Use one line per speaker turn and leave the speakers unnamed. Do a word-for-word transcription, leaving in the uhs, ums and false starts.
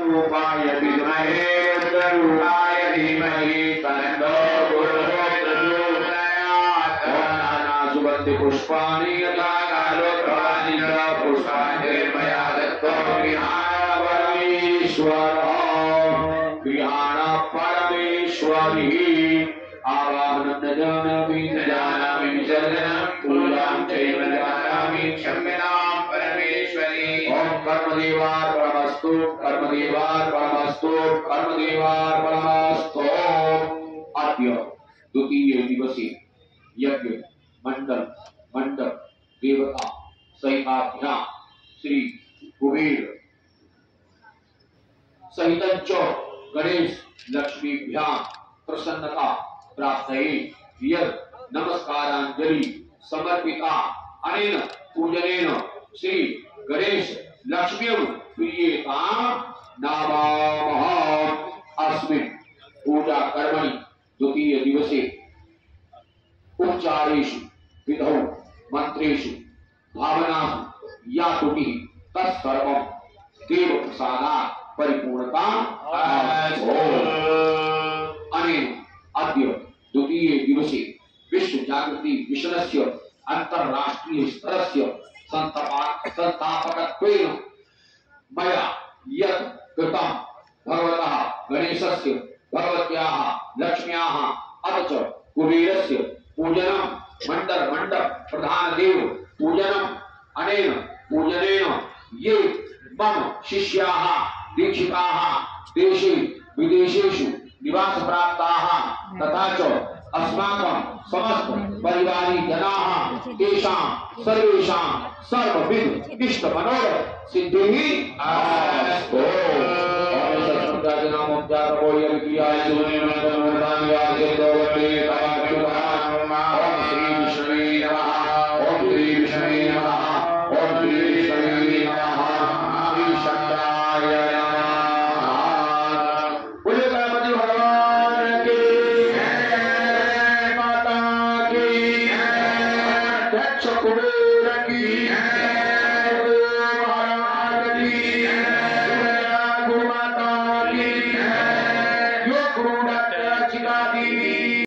रूपाय विद्महे गरुडाय धीमहि तन्नो प्रचोदयात्। सुगंधि पुष्पाणि यथा कालोत्थानि च पुष्पाणि मया दत्तो गृहाण परमेश्वरः गृहाण परमेश्वरी आवाहनं न जानामि न जानामि विसर्जनं पूजां चैव न जानामि क्षम्यतां परमेश्वरी। ओम कर्मदेवार्पणमस्तु कर्मदेवार्पणमस्तु कर्मदेवार्पणमस्तु। अद्य द्वितीय दिवसे यज्ञ मंडल मंडप देवता सहिताभ्यां श्री कुबेर सहितंच गणेश लक्ष्मीभ्यां प्रसन्नता प्राप्तये यत् नमस्कारांजलि समर्पिता अनेन पूजनेन श्री गणेश लक्ष्म्यं प्रीयेतां नमामः। अस्मिन् पूजा कर्मणि द्वितीय दिवसे उपचारेषु विधौ मंत्रेषु भावनासु या त्रुटिः तत्सर्वं देव प्रसादात् परिपूर्णता अनेन अद्य द्वितीय दिवसे विश्व जागृति मिशनस्य अंतरराष्ट्रीय स्तरस्य संस्थापकत्वेन मया यत् कृतं भगवतः गणेशस्य भगवत्याः लक्ष्म्याः अथ च कुबेरस्य पूजनं मंडल मंडप प्रधान देव पूजनम अनेन पूजनेन ये मम शिष्याः दीक्षिताः देशे विदेशेषु निवास प्राप्ताः तथा च अस्माकं समस्त परिवारी जनाः तेषां सर्वेषां सर्वविध इष्ट मनोरथ सिद्धिः अस्तु। ओम